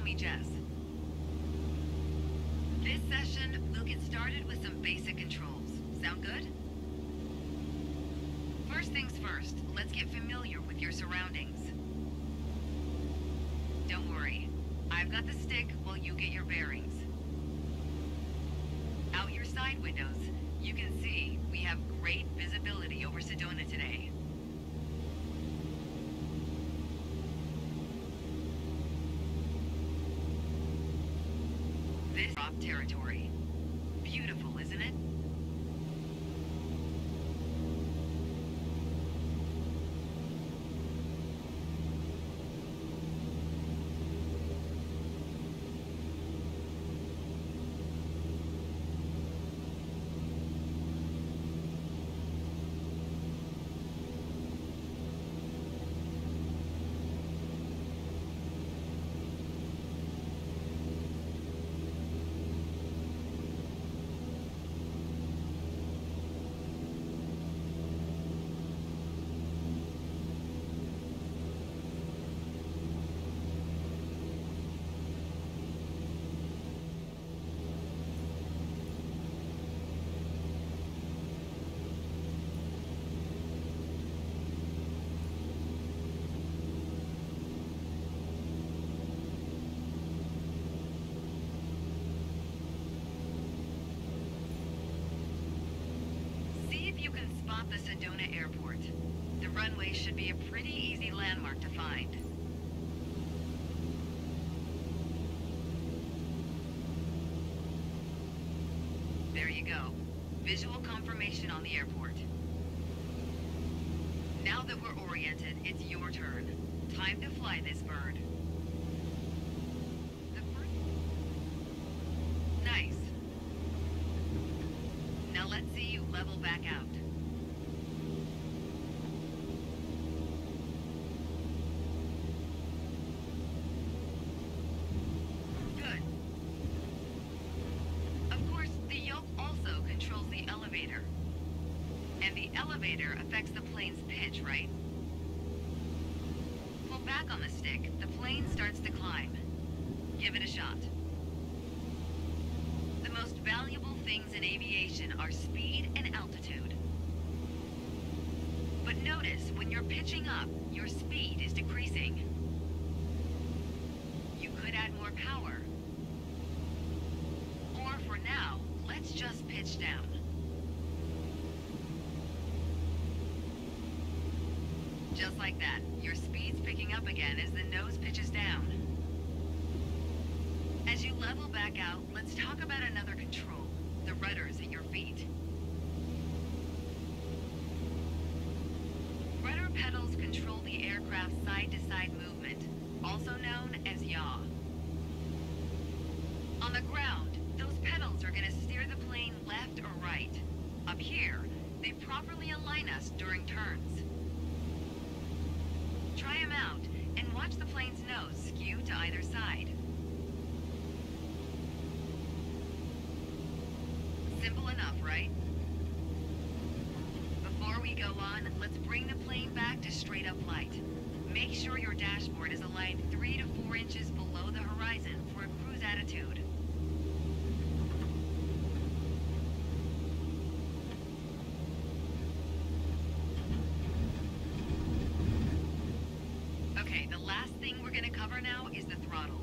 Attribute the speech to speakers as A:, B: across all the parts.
A: me Jess. This session, we'll get started with some basic controls. Sound good? First things first, let's get familiar with your surroundings. Don't worry, I've got the stick while you get your bearings. Out your side windows, you can see we have great visibility over Sedona today. This is rock territory. Beautiful, isn't it? You can spot the Sedona Airport. The runway should be a pretty easy landmark to find. There you go. Visual confirmation on the airport. Now that we're oriented, it's your turn. Time to fly this bird. Nice. Now let's see you level back out. Good. Of course, the yoke also controls the elevator. And the elevator affects the plane's pitch, right? Pull back on the stick, the plane starts to climb. Give it a shot. The most valuable things in aviation are speed and altitude. But notice, when you're pitching up, your speed is decreasing. You could add more power. Or for now, let's just pitch down. Just like that, your speed's picking up again as the nose pitches down. As you level back out, let's talk about another control, the rudders at your feet. Rudder pedals control the aircraft's side-to-side movement, also known as yaw. On the ground, those pedals are going to steer the plane left or right. Up here, they properly align us during turns. Try them out, and watch the plane's nose skew to either side. Simple enough, right? Before we go on, let's bring the plane back to straight-up flight. Make sure your dashboard is aligned 3 to 4 inches below the horizon for a cruise attitude. Okay, the last thing we're going to cover now is the throttle.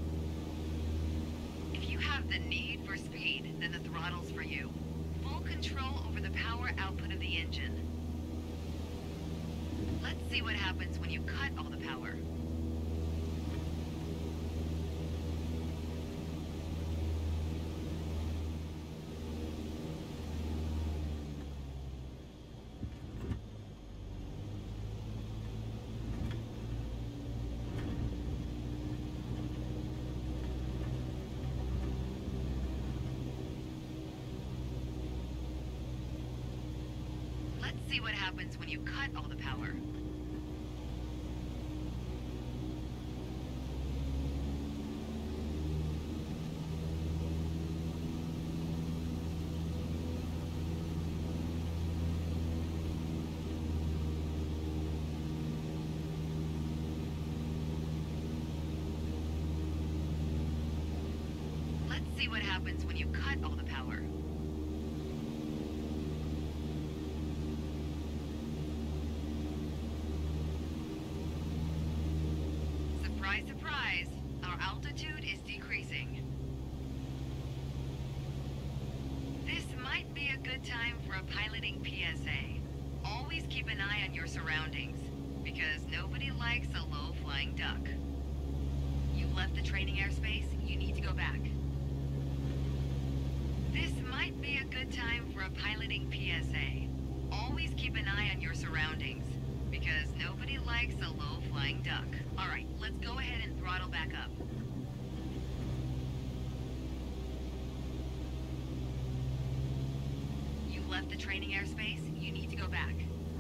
A: If you have the need for speed, then the throttle's for you. Full control over the power output of the engine. Let's see what happens when you cut all the power. Let's see what happens when you cut all the power. see what happens when you cut all the power. Surprise, surprise, our altitude is decreasing. This might be a good time for a piloting PSA. Always keep an eye on your surroundings, because nobody likes a low-flying duck. You left the training airspace, you need to go back. This might be a good time for a piloting PSA. Always keep an eye on your surroundings, because nobody likes a low-flying duck. All right, let's go ahead and throttle back up. You left the training airspace, you need to go back.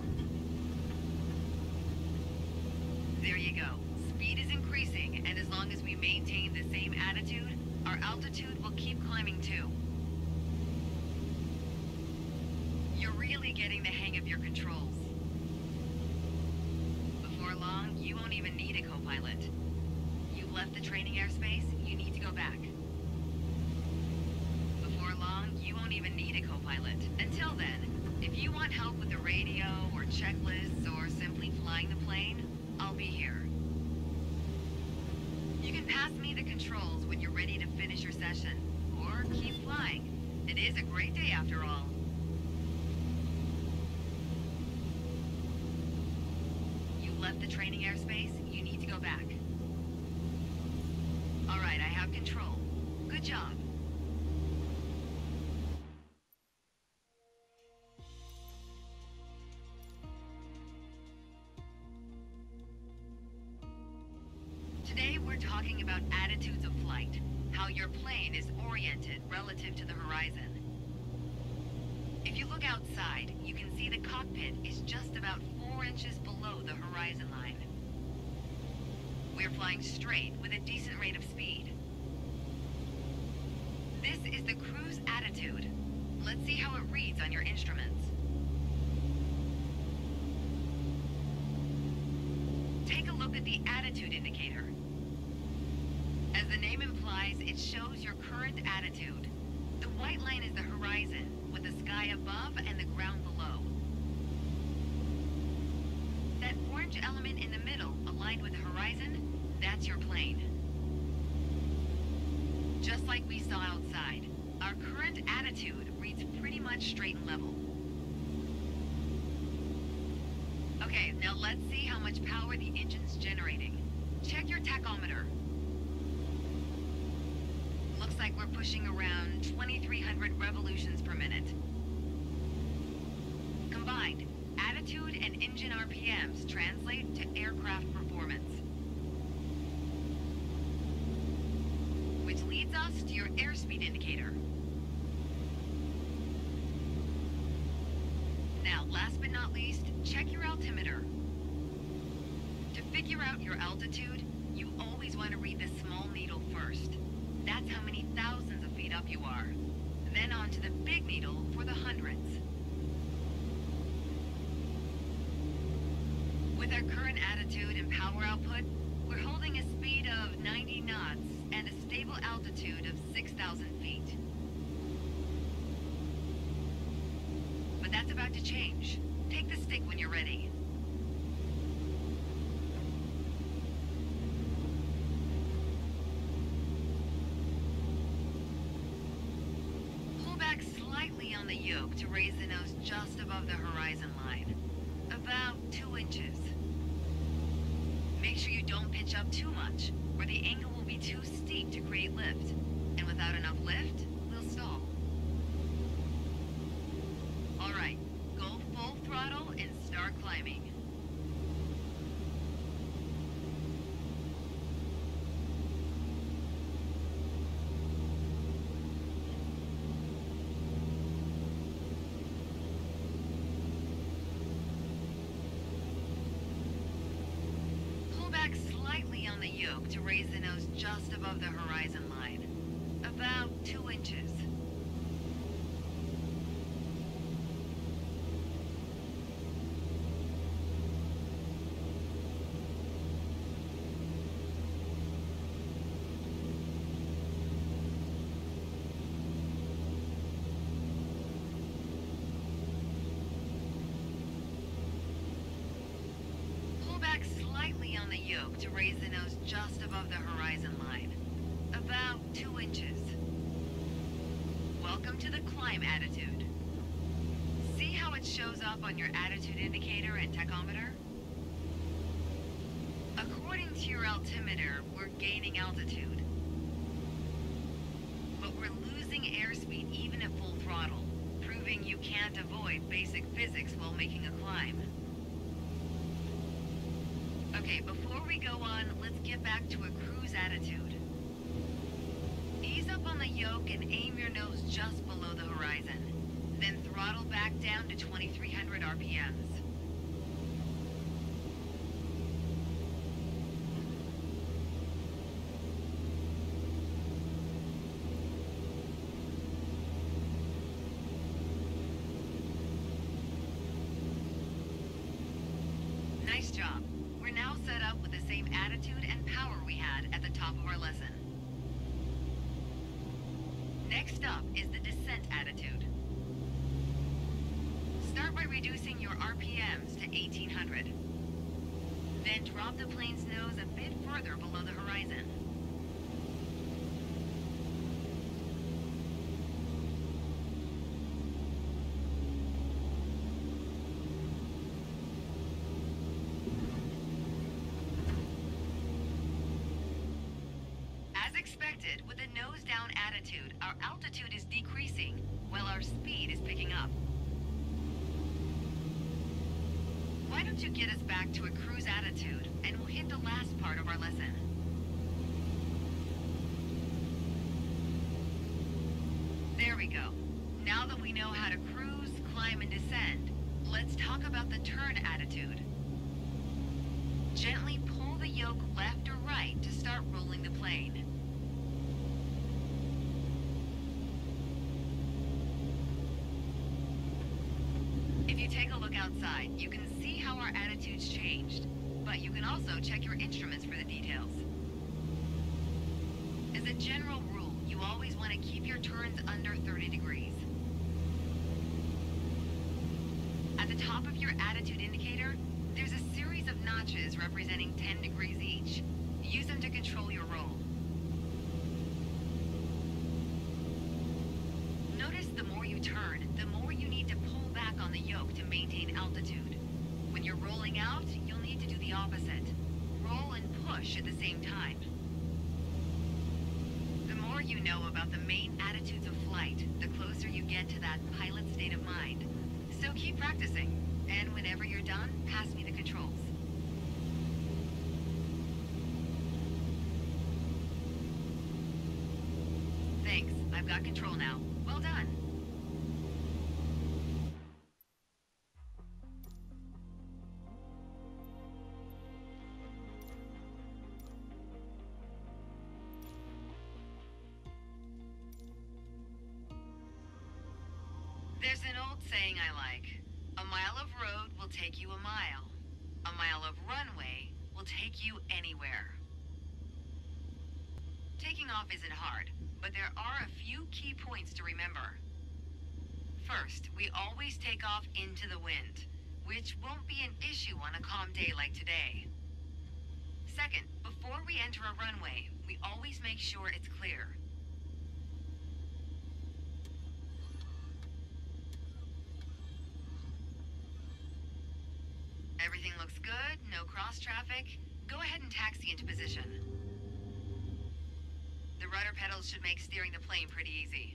A: There you go. Speed is increasing, and as long as we maintain the same attitude, our altitude will keep climbing too. You're really getting the hang of your controls. Before long, you won't even need a co-pilot. You left the training airspace, you need to go back. Before long, you won't even need a co-pilot. Until then, if you want help with the radio or checklists or simply flying the plane, I'll be here. You can pass me the controls when you're ready to finish your session, or keep flying. It is a great day after all. You left the training airspace, you need to go back. All right, I have control. Good job. Today we're talking about attitudes of flight, how your plane is oriented relative to the horizon. If you look outside, you can see the cockpit is just about 4 inches below the horizon line. We're flying straight with a decent rate of speed. This is the cruise attitude. Let's see how it reads on your instruments. Take a look at the attitude indicator. As the name implies, it shows your current attitude. The white line is the horizon, with the sky above and the ground below. That orange element in the middle, aligned with the horizon, that's your plane. Just like we saw outside, our current attitude reads pretty much straight and level. Okay, now let's see how much power the engine's generating. Check your tachometer. Looks like we're pushing around 2,300 revolutions per minute. Combined, attitude and engine RPMs translate to aircraft performance. Which leads us to your airspeed indicator. Now, last but not least, check your altimeter. To figure out your altitude, you always want to read the small needle first. That's how many thousands of feet up you are. Then on to the big needle for the hundreds. With our current attitude and power output, we're holding a speed of 90 knots and a stable altitude of 6,000 feet. But that's about to change. Take the stick when you're ready. Pull back slightly on the yoke to raise the nose just above the horizon line. About 2 inches. Make sure you don't pitch up too much, or the angle will be too steep to create lift. And without enough lift, we'll stall. All right, go full throttle and start climbing. Pull back slightly on the yoke to raise the nose just above the horizon line. About 2 inches. the yoke to raise the nose just above the horizon line. About 2 inches. Welcome to the climb attitude. See how it shows up on your attitude indicator and tachometer? According to your altimeter, we're gaining altitude. But we're losing airspeed even at full throttle, proving you can't avoid basic physics while making a climb. Okay, before we go on, let's get back to a cruise attitude. Ease up on the yoke and aim your nose just below the horizon. Then throttle back down to 2300 RPMs. Nice job. We're now set up with the same attitude and power we had at the top of our lesson. Next up is the descent attitude. Start by reducing your RPMs to 1800. Then drop the plane's nose a bit further below the horizon. As expected, with a nose-down attitude, our altitude is decreasing, while our speed is picking up. Why don't you get us back to a cruise attitude, and we'll hit the last part of our lesson. There we go. Now that we know how to cruise, climb, and descend, let's talk about the turn attitude. Gently pull the yoke left or right to start rolling the plane. If you take a look outside, you can see how our attitude's changed, but you can also check your instruments for the details. As a general rule, you always want to keep your turns under 30 degrees. At the top of your attitude indicator, there's a series of notches representing 10 degrees each. Use them to control your roll. Notice the more you turn, the more you need to pull back on the yoke to maintain altitude. When you're rolling out, you'll need to do the opposite. Roll and push at the same time. The more you know about the main attitudes of flight, the closer you get to that pilot state of mind. So keep practicing, and whenever you're done, pass me the controls. Thanks, I've got control now. Well done. There's an old saying I like. A mile of road will take you a mile. A mile of runway will take you anywhere. Taking off isn't hard, but there are a few key points to remember. First, we always take off into the wind, which won't be an issue on a calm day like today. Second, before we enter a runway, we always make sure it's clear. Everything looks good, no cross traffic. Go ahead and taxi into position. The rudder pedals should make steering the plane pretty easy.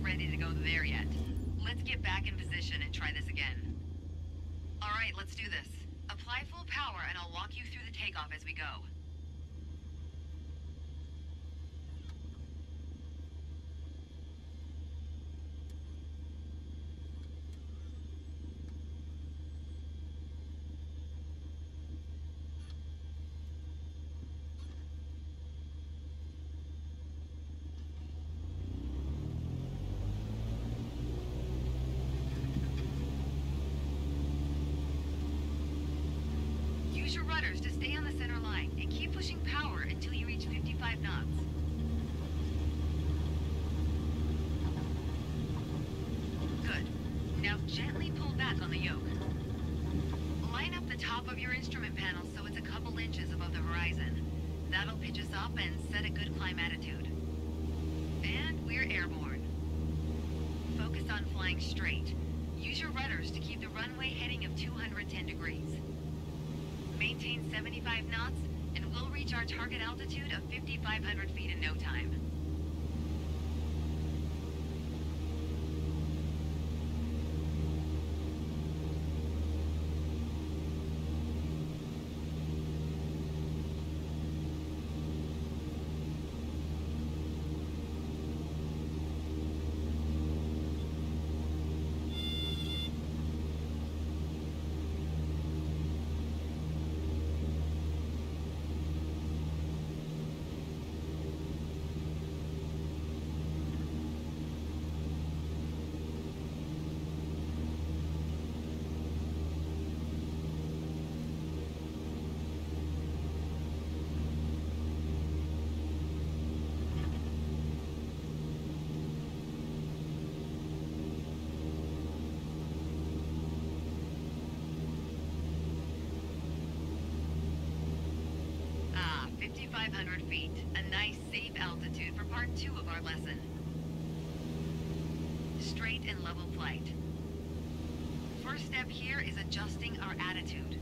A: ready to go there yet. Let's get back in position and try this again. Alright, let's do this. Apply full power and I'll walk you through the takeoff as we go. Use your rudders to stay on the center line and keep pushing power until you reach 55 knots. Good. Now gently pull back on the yoke. Line up the top of your instrument panel so it's a couple inches above the horizon. That'll pitch us up and set a good climb attitude. And we're airborne. Focus on flying straight. Use your rudders to keep the runway heading of 210 degrees. Maintain 75 knots, and we'll reach our target altitude of 5,500 feet in no time. Ah, 5,500 feet. A nice, safe altitude for part 2 of our lesson. Straight and level flight. First step here is adjusting our attitude.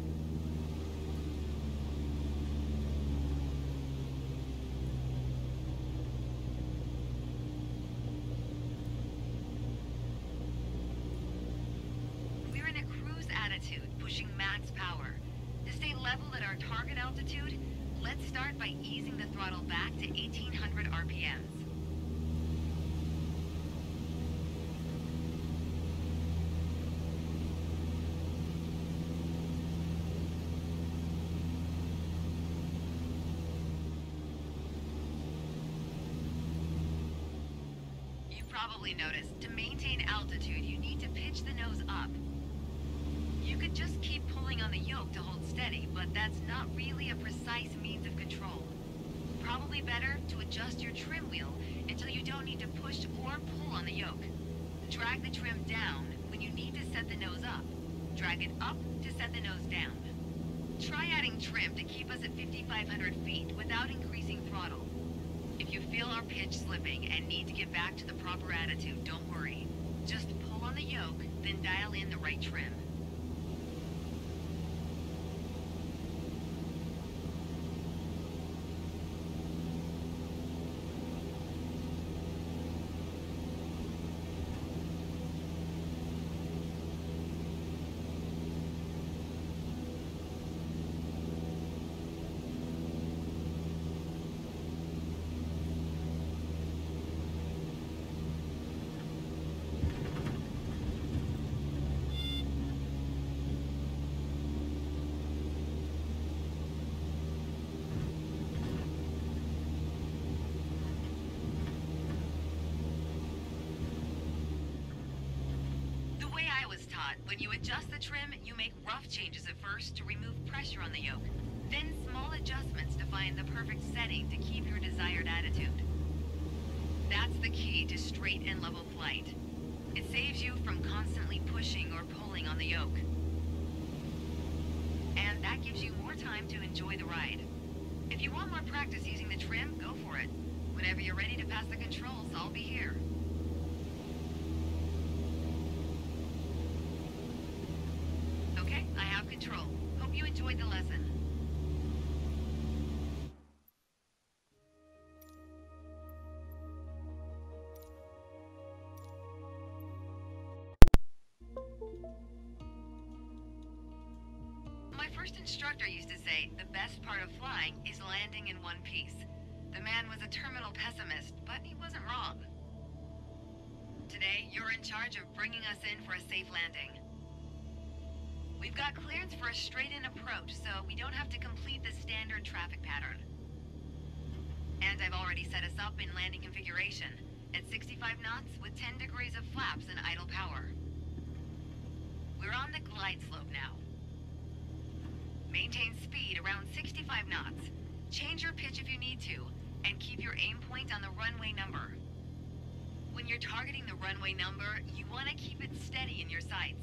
A: We're in a cruise attitude, pushing max power. To stay level at our target altitude, let's start by easing the throttle back to 1,800 RPMs. You've probably noticed, to maintain altitude, you need to pitch the nose up. You could just keep pulling on the yoke to hold steady, but that's not really a precise means of control. Probably better to adjust your trim wheel until you don't need to push or pull on the yoke. Drag the trim down when you need to set the nose up. Drag it up to set the nose down. Try adding trim to keep us at 5,500 feet without increasing throttle. If you feel our pitch slipping and need to get back to the proper attitude, don't worry. Just pull on the yoke, then dial in the right trim. When you adjust the trim, you make rough changes at first to remove pressure on the yoke, then small adjustments to find the perfect setting to keep your desired attitude. That's the key to straight and level flight. It saves you from constantly pushing or pulling on the yoke. And that gives you more time to enjoy the ride. If you want more practice using the trim, go for it. Whenever you're ready to pass the controls, I'll be here. Okay, I have control. Hope you enjoyed the lesson. instructor used to say the best part of flying is landing in one piece. The man was a terminal pessimist, but he wasn't wrong. Today, you're in charge of bringing us in for a safe landing. We've got clearance for a straight-in approach, so we don't have to complete the standard traffic pattern. And I've already set us up in landing configuration, at 65 knots with 10 degrees of flaps and idle power. We're on the glide slope now. Maintain speed around 65 knots. Change your pitch if you need to, and keep your aim point on the runway number. When you're targeting the runway number, you want to keep it steady in your sights.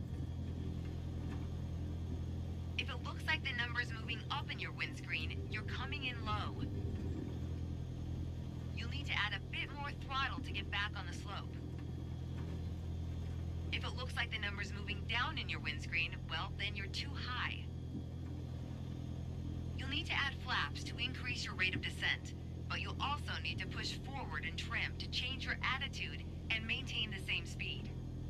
A: If it looks like the number's moving up in your windscreen, you're coming in low. You'll need to add a bit more throttle to get back on the slope. If it looks like the number's moving down in your windscreen, well, then you're too high. You'll need to add flaps to increase your rate of descent, but you'll also need to push forward and trim to change your attitude and maintain the same speed.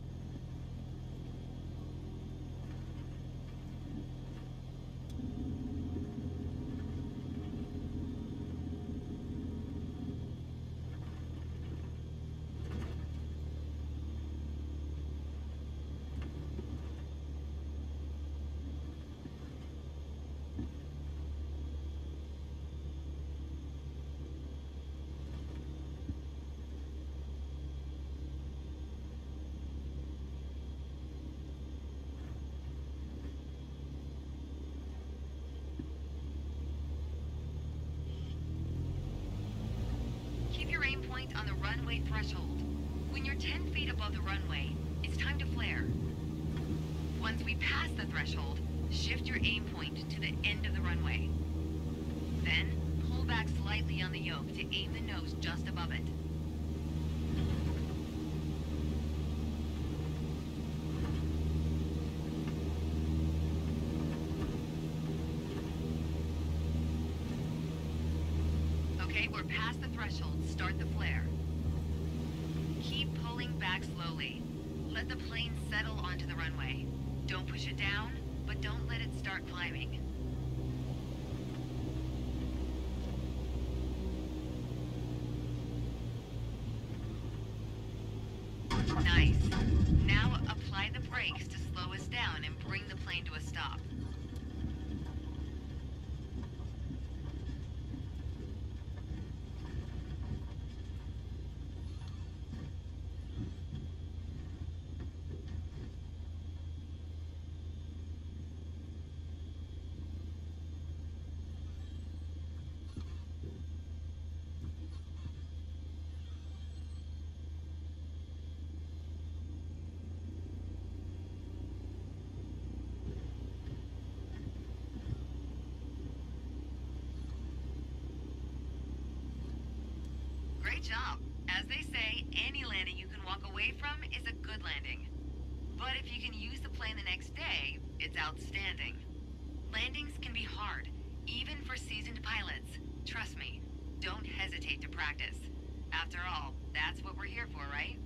A: Aim point on the runway threshold. When you're 10 feet above the runway, it's time to flare. Once we pass the threshold, shift your aim point to the end of the runway. Then, pull back slightly on the yoke to aim the nose just above it. Okay, we're past the threshold. Start the flare. Keep pulling back slowly. Let the plane settle onto the runway. Don't push it down, but don't let it start climbing. Nice. Now apply the brakes to slow us down and bring the plane to a stop. Great job. As they say, any landing you can walk away from is a good landing. But if you can use the plane the next day, it's outstanding. Landings can be hard, even for seasoned pilots. Trust me, don't hesitate to practice. After all, that's what we're here for, right?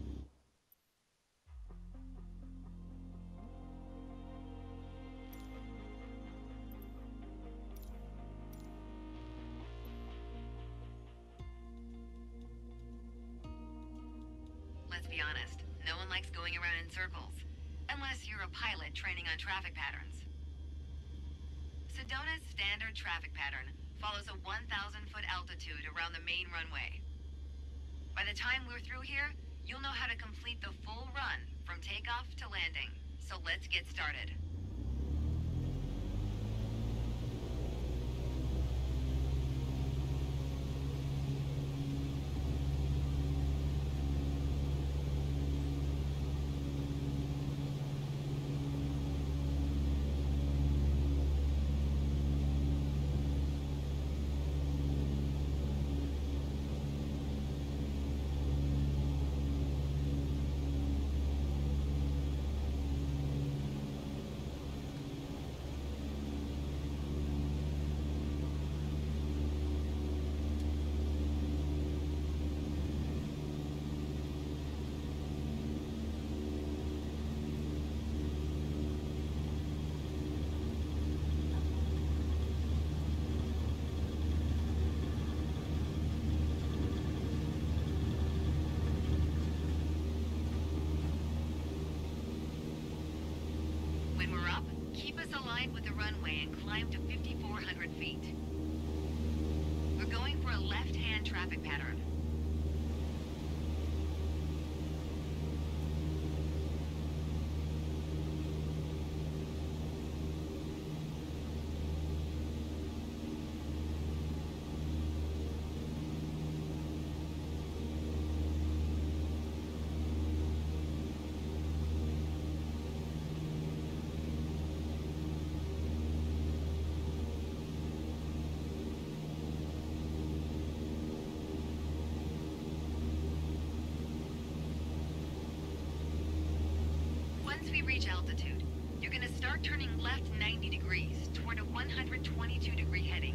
A: Let's be honest, no one likes going around in circles, unless you're a pilot training on traffic patterns. Sedona's standard traffic pattern follows a 1,000-foot altitude around the main runway. By the time we're through here, you'll know how to complete the full run from takeoff to landing. So let's get started. Just align with the runway and climb to 5,400 feet. We're going for a left-hand traffic pattern. Once we reach altitude, you're going to start turning left 90 degrees toward a 122-degree heading.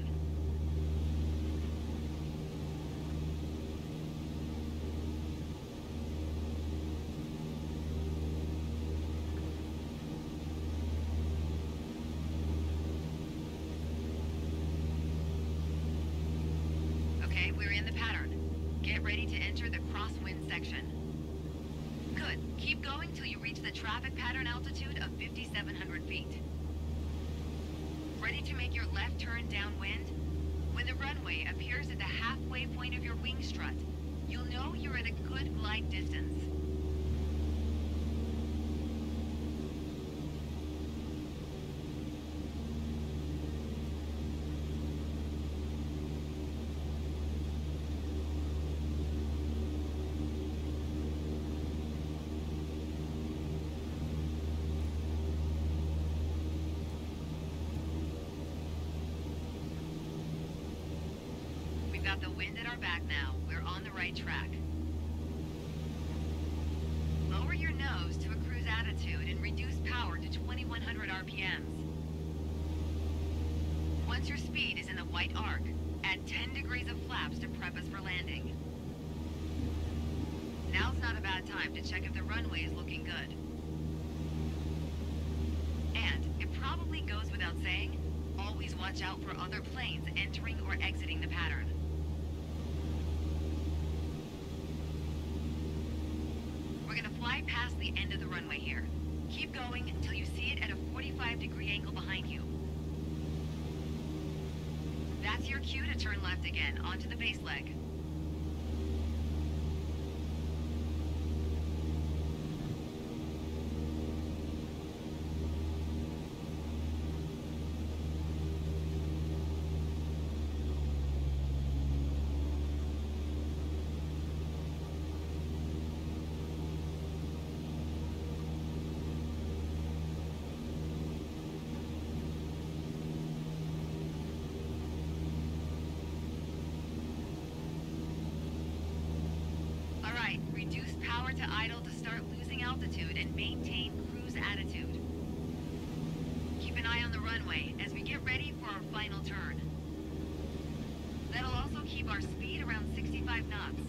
A: Okay, we're in the pattern. Get ready to enter the crosswind section. Good. Keep going till you reach the traffic pattern altitude of 5,700 feet. Ready to make your left turn downwind? When the runway appears at the halfway point of your wing strut, you'll know you're at a good glide distance. We've got the wind at our back now. We're on the right track. Lower your nose to a cruise attitude and reduce power to 2,100 RPMs. Once your speed is in the white arc, add 10 degrees of flaps to prep us for landing. Now's not a bad time to check if the runway is looking good. And it probably goes without saying, always watch out for other planes entering or exiting the pattern. We're gonna fly past the end of the runway here. Keep going until you see it at a 45-degree angle behind you. That's your cue to turn left again, onto the base leg. Reduce power to idle to start losing altitude and maintain cruise attitude. Keep an eye on the runway as we get ready for our final turn. That'll also keep our speed around 65 knots.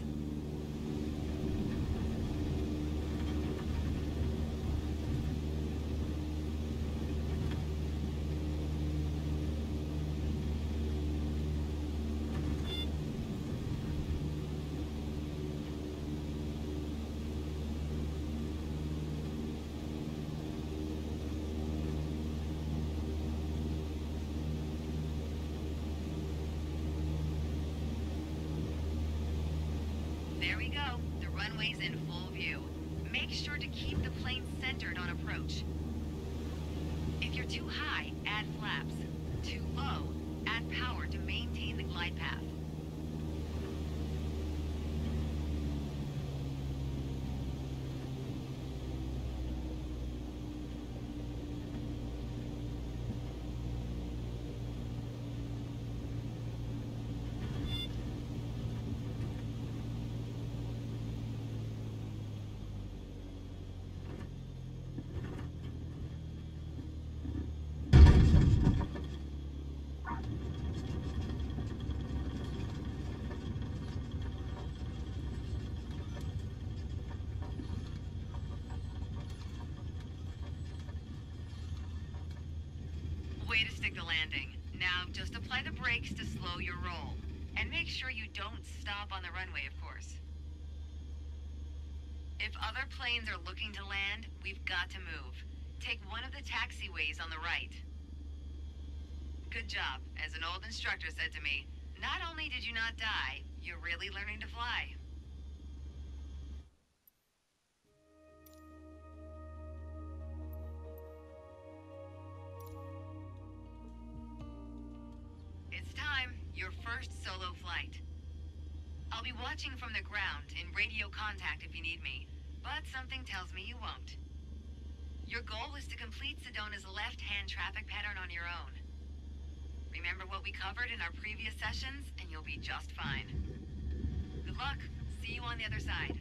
A: There we go. The runway's in full view. Make sure to keep the plane centered on approach. If you're too high, add flaps. Too low, add power to maintain the glide path. Way to stick the landing. Now, just apply the brakes to slow your roll. And make sure you don't stop on the runway, of course. If other planes are looking to land, we've got to move. Take one of the taxiways on the right. Good job. As an old instructor said to me, not only did you not die, you're really learning to fly. It's time. Your first solo flight. I'll be watching from the ground, in radio contact if you need me, but something tells me you won't. Your goal is to complete Sedona's left-hand traffic pattern on your own. Remember what we covered in our previous sessions, and you'll be just fine. Good luck. See you on the other side.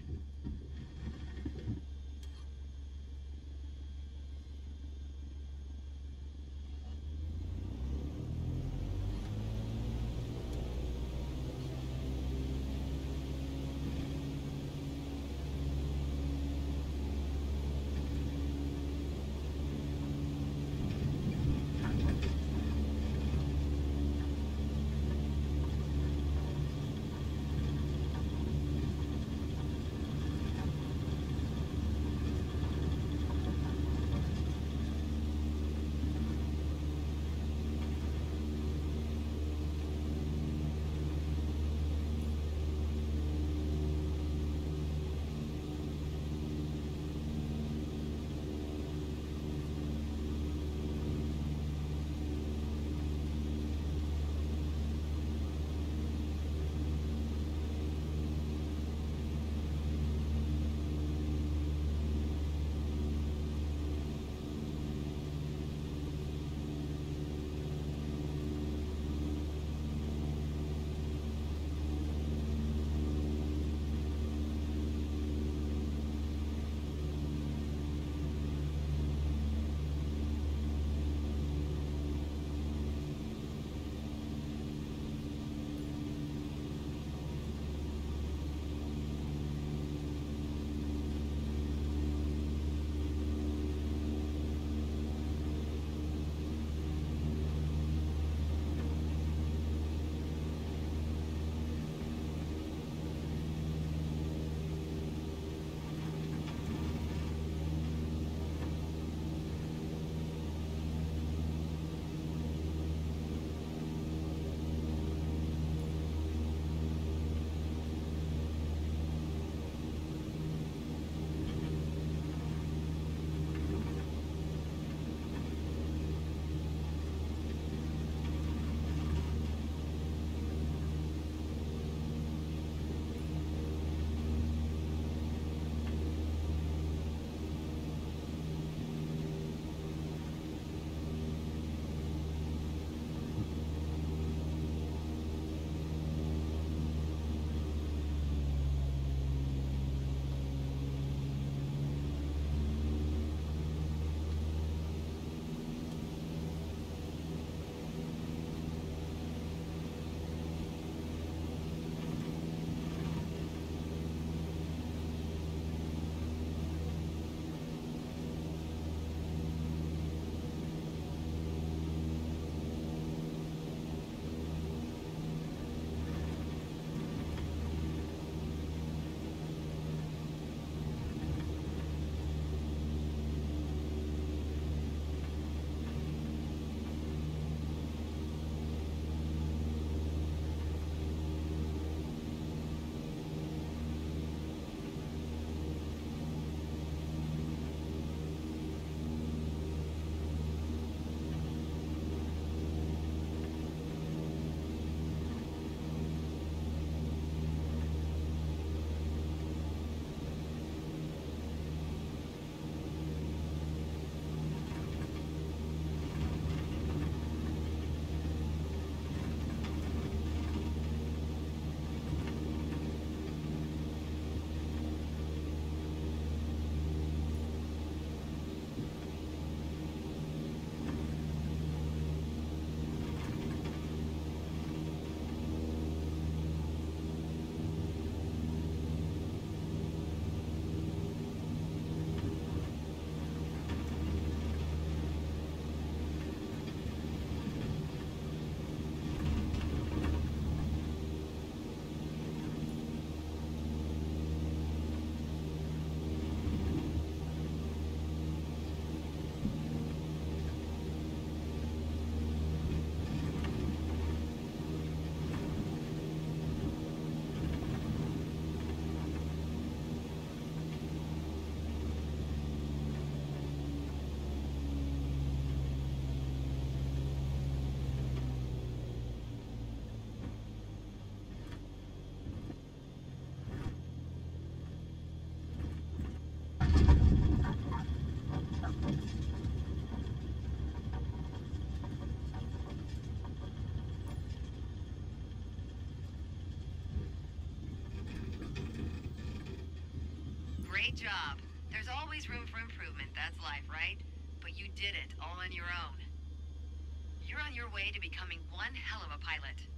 A: Great job. There's always room for improvement, that's life, right? But you did it all on your own. You're on your way to becoming one hell of a pilot.